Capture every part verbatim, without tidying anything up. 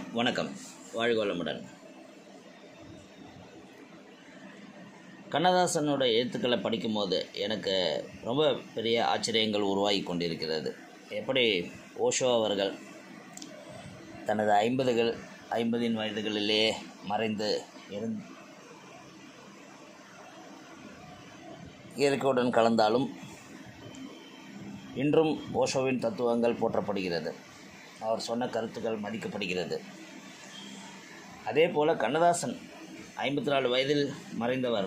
வணக்கம். வாழ்க வளமுடன். கண்ணதாசனோட எழுத்துக்களை படிக்கும்போது எனக்கு ரொம்ப பெரிய ஆச்சரியங்கள் உருவாகி கொண்டிருக்கிறது. எப்படி ஓஷோ அவர்கள் தனது ஐம்பதுகள் ஐம்பதின் வயதுகளிலே மறைந்து இருந் இயற்கையுடன் கலந்தாலும் இன்றும் ஓஷோவின் தத்துவங்கள் போற்றப்படுகிறது. அவர் சொன்ன கருத்துக்கள் மதிக்கப்படுகிறது. அதே போல் கண்ணதாசன் ஐம்பத்தி நாலு வயதில் மறைந்தவர்.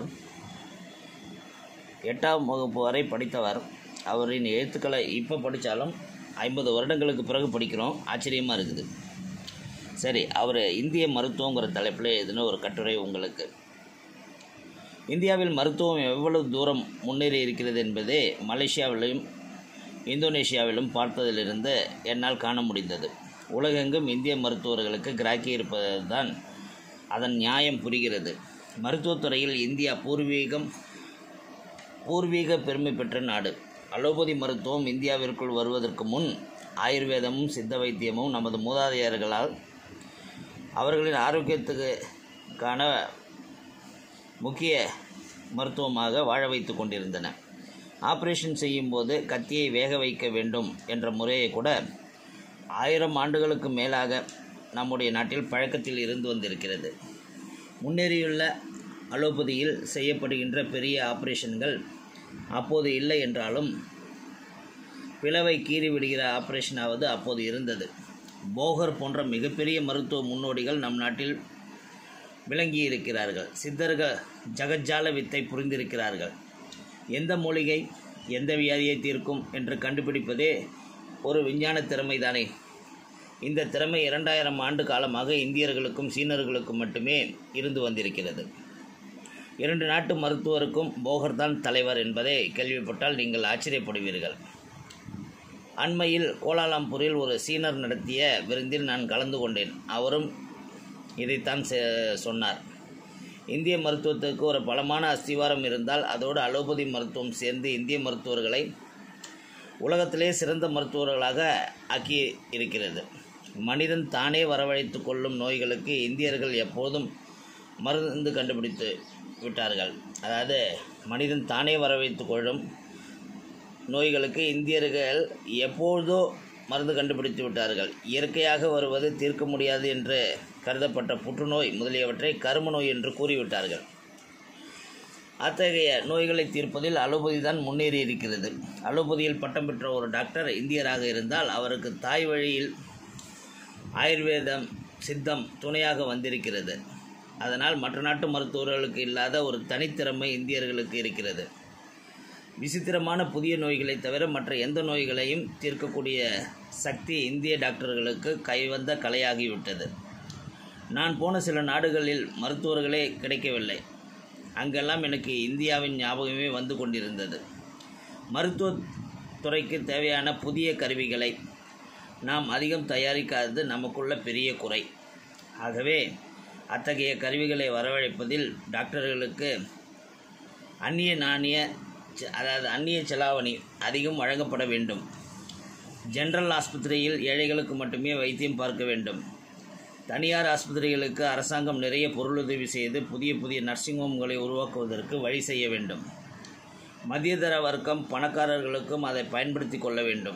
எட்டாம் வகுப்பு வரை படித்தவர். அவரின் எழுத்துக்களை இப்போ படித்தாலும் ஐம்பது வருடங்களுக்கு பிறகு படிக்கிறோம். ஆச்சரியமாக இருக்குது. சரி, அவர் இந்திய மருத்துவங்கிற தலைப்பில் எதுனா ஒரு கட்டுரை உங்களுக்கு. இந்தியாவில் மருத்துவம் எவ்வளவு தூரம் முன்னேறி இருக்கிறது என்பதே மலேசியாவிலும் இந்தோனேஷியாவிலும் பார்த்ததிலிருந்து என்னால் காண முடிந்தது. உலகெங்கும் இந்திய மருத்துவர்களுக்கு கிராக்கி இருப்பது தான் அதன் நியாயம் புரிகிறது. மருத்துவத்துறையில் இந்தியா பூர்வீகம் பூர்வீக பெருமை பெற்ற நாடு. அலோபதி மருத்துவம் இந்தியாவிற்குள் வருவதற்கு முன் ஆயுர்வேதமும் சித்த வைத்தியமும் நமது மூதாதையர்களால் அவர்களின் ஆரோக்கியத்துக்கான முக்கிய மருத்துவமாக வாழ வைத்து கொண்டிருந்தன. ஆப்ரேஷன் செய்யும்போது கத்தியை வேக வைக்க வேண்டும் என்ற முறையை கூட ஆயிரம் ஆண்டுகளுக்கு மேலாக நம்முடைய நாட்டில் பழக்கத்தில் இருந்து வந்திருக்கிறது. முன்னேறியுள்ள அலோபதியில் செய்யப்படுகின்ற பெரிய ஆப்ரேஷன்கள் அப்போது இல்லை என்றாலும் பிளவை கீறி விடுகிற ஆப்ரேஷனாவது அப்போது இருந்தது. போகர் போன்ற மிகப்பெரிய மருத்துவ முன்னோடிகள் நம் நாட்டில் விளங்கியிருக்கிறார்கள். சித்தர்கள் ஜகஜால வித்தை புரிந்திருக்கிறார்கள். எந்த மூலிகை எந்த வியாதியை தீர்க்கும் என்று கண்டுபிடிப்பதே ஒரு விஞ்ஞான திறமை தானே. இந்த திறமை இரண்டாயிரம் ஆண்டு காலமாக இந்தியர்களுக்கும் சீனர்களுக்கும் மட்டுமே இருந்து வந்திருக்கிறது. இரண்டு நாட்டு மருத்துவருக்கும் போகர் தான் தலைவர் என்பதை கேள்விப்பட்டால் நீங்கள் ஆச்சரியப்படுவீர்கள். அண்மையில் கோலாலம்பூரில் ஒரு சீனர் நடத்திய விருந்தில் நான் கலந்து கொண்டேன். அவரும் இதைத்தான் சொன்னார். இந்திய மருத்துவத்துக்கு ஒரு பலமான அஸ்திவாரம் இருந்தால் அதோடு அலோபதி மருத்துவம் சேர்ந்து இந்திய மருத்துவர்களை உலகத்திலே சிறந்த மருத்துவர்களாக ஆக்கி இருக்கிறது. மனிதன் தானே வரவழைத்து கொள்ளும் நோய்களுக்கு இந்தியர்கள் எப்போதும் மருந்து கண்டுபிடித்து விட்டார்கள். அதாவது மனிதன் தானே வரவழைத்து கொள்ளும் நோய்களுக்கு இந்தியர்கள் எப்பொழுதோ மருந்து கண்டுபிடித்து விட்டார்கள். இயற்கையாக வருவது தீர்க்க முடியாது என்று கருதப்பட்ட புற்றுநோய் முதலியவற்றை கரும நோய் என்று கூறிவிட்டார்கள். அத்தகைய நோய்களை தீர்ப்பதில் அலோபதி தான் முன்னேறி இருக்கிறது. அலோபதியில் பட்டம் பெற்ற ஒரு டாக்டர் இந்தியராக இருந்தால் அவருக்கு தாய் வழியில் ஆயுர்வேதம் சித்தம் துணையாக வந்திருக்கிறது. அதனால் மற்ற நாட்டு மருத்துவர்களுக்கு இல்லாத ஒரு தனித்திறமை இந்தியர்களுக்கு இருக்கிறது. விசித்திரமான புதிய நோய்களை தவிர மற்ற எந்த நோய்களையும் தீர்க்கக்கூடிய சக்தி இந்திய டாக்டர்களுக்கு கைவந்த கலையாகிவிட்டது. நான் போன சில நாடுகளில் மருத்துவர்களே கிடைக்கவில்லை. அங்கெல்லாம் எனக்கு இந்தியாவின் ஞாபகமே வந்து கொண்டிருந்தது. மருத்துவத்துறைக்கு தேவையான புதிய கருவிகளை நாம் அதிகம் தயாரிக்காதது நமக்குள்ள பெரிய குறை. ஆகவே அத்தகைய கருவிகளை வரவழைப்பதில் டாக்டர்களுக்கு அந்நிய நாணய அதாவது அந்நிய செலாவணி அதிகம் வழங்கப்பட வேண்டும். ஜெனரல் ஆஸ்பத்திரியில் ஏழைகளுக்கு மட்டுமே வைத்தியம் பார்க்க வேண்டும். தனியார் ஆஸ்பத்திரிகளுக்கு அரசாங்கம் நிறைய பொருளுதவி செய்து புதிய புதிய நர்சிங் ஹோம்களை உருவாக்குவதற்கு வழி செய்ய வேண்டும். மத்தியதர வர்க்கம் பணக்காரர்களுக்கும் அதை பயன்படுத்தி கொள்ள வேண்டும்.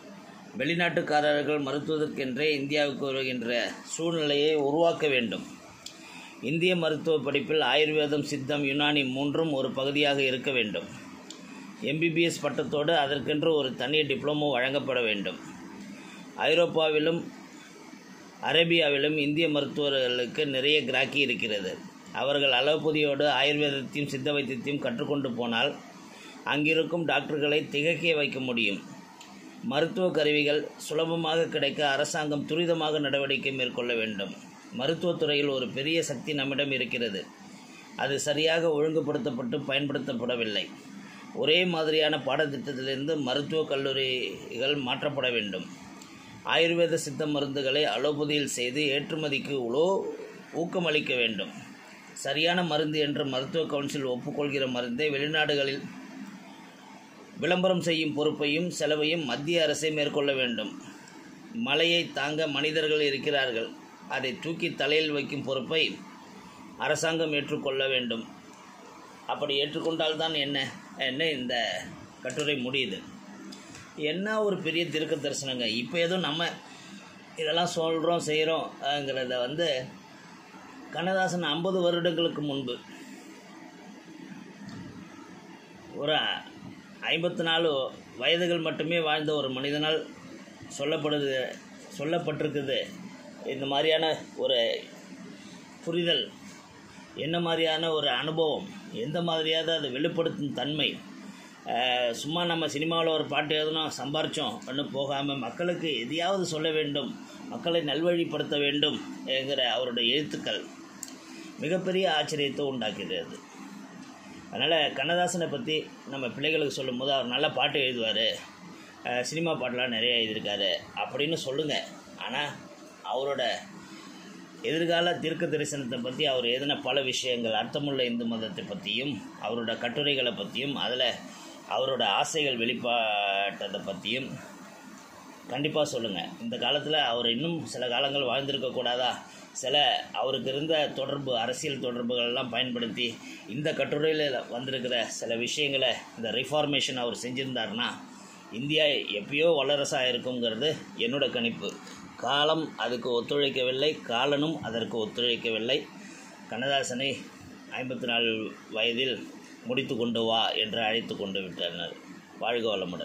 வெளிநாட்டுக்காரர்கள் மருத்துவதற்கென்றே இந்தியாவுக்கு வருகின்ற சூழ்நிலையை உருவாக்க வேண்டும். இந்திய மருத்துவ படிப்பில் ஆயுர்வேதம் சித்தம் யுனானி மூன்றும் ஒரு பகுதியாக இருக்க வேண்டும். எம்பிபிஎஸ் பட்டத்தோடு அதற்கென்று ஒரு தனி டிப்ளமோ வழங்கப்பட வேண்டும். ஐரோப்பாவிலும் அரேபியாவிலும் இந்திய மருத்துவர்களுக்கு நிறைய கிராக்கி இருக்கிறது. அவர்கள் அலோபதியோடு ஆயுர்வேதத்தையும் சித்த வைத்தியத்தையும் கற்றுக்கொண்டு போனால் அங்கிருக்கும் டாக்டர்களை திகைக்க வைக்க முடியும். மருத்துவ கருவிகள் சுலபமாக கிடைக்க அரசாங்கம் துரிதமாக நடவடிக்கை மேற்கொள்ள வேண்டும். மருத்துவத்துறையில் ஒரு பெரிய சக்தி நம்மிடம் இருக்கிறது. அது சரியாக ஒழுங்குபடுத்தப்பட்டு பயன்படுத்தப்படவில்லை. ஒரே மாதிரியான பாடத்திட்டத்திலிருந்து மருத்துவக் கல்லூரிகள் மாற்றப்பட வேண்டும். ஆயுர்வேத சித்த மருந்துகளை அலோபதியில் செய்து ஏற்றுமதிக்கு உளோ ஊக்கமளிக்க வேண்டும். சரியான மருந்து என்று மருத்துவ கவுன்சில் ஒப்புக்கொள்கிற மருந்தை வெளிநாடுகளில் விளம்பரம் செய்யும் பொறுப்பையும் செலவையும் மத்திய அரசே மேற்கொள்ள வேண்டும். மழையை தாங்க மனிதர்கள் இருக்கிறார்கள். அதை தூக்கி தலையில் வைக்கும் பொறுப்பை அரசாங்கம் ஏற்றுக்கொள்ள வேண்டும். அப்படி ஏற்றுக்கொண்டால்தான் என்ன என்ன இந்த கட்டுரை முடியுது. என்ன ஒரு பெரிய தீர்க்க தரிசனங்க. இப்போ ஏதோ நம்ம இதெல்லாம் சொல்கிறோம் செய்கிறோங்கிறத வந்து கண்ணதாசன் ஐம்பது வருடங்களுக்கு முன்பு ஒரு ஐம்பத்தி நாலு வயதுகள் மட்டுமே வாழ்ந்த ஒரு மனிதனால் சொல்லப்படுது சொல்லப்பட்டிருக்குது. இந்த மாதிரியான ஒரு புரிதல், என்ன மாதிரியான ஒரு அனுபவம், எந்த மாதிரியாவது அதை வெளிப்படுத்தும் தன்மை. சும்மா நம்ம சினிமாவில் ஒரு பாட்டு எழுதணும் சம்பாரித்தோம் ஒன்றும் போகாமல் மக்களுக்கு எதையாவது சொல்ல வேண்டும், மக்களை நல்வழிப்படுத்த வேண்டும் என்கிற அவருடைய எழுத்துக்கள் மிகப்பெரிய ஆச்சரியத்தை உண்டாக்கிறது. அதனால் கண்ணதாசனை பற்றி நம்ம பிள்ளைகளுக்கு சொல்லும் போது அவர் நல்ல பாட்டு எழுதுவார், சினிமா பாட்டெலாம் நிறைய எழுதியிருக்காரு அப்படின்னு சொல்லுங்கள். ஆனால் அவரோட எதிர்கால தீர்க்க தரிசனத்தை பற்றி அவர் எழுதின பல விஷயங்கள், அர்த்தமுள்ள இந்து மதத்தை பற்றியும் அவரோட கட்டுரைகளை பற்றியும் அதில் அவரோட ஆசைகள் வெளிப்பாட்டதை பற்றியும் கண்டிப்பாக சொல்லுங்கள். இந்த காலத்தில் அவர் இன்னும் சில காலங்கள் வாழ்ந்திருக்கக்கூடாதா? சில அவருக்கு இருந்த தொடர்பு, அரசியல் தொடர்புகளெல்லாம் பயன்படுத்தி இந்த கட்டுரையில் வந்திருக்கிற சில விஷயங்களை, இந்த ரிஃபார்மேஷன் அவர் செஞ்சுருந்தார்னா இந்தியா எப்பயோ வல்லரசாக இருக்குங்கிறது என்னோட கணிப்பு. காலம் அதுக்கு ஒத்துழைக்கவில்லை, காலனும் அதற்கு ஒத்துழைக்கவில்லை. கண்ணதாசனை ஐம்பத்தி நாலு வயதில் முடித்து கொண்டு வா என்று அழைத்து கொண்டு விட்டனர். வாழ்க வளமுடன்.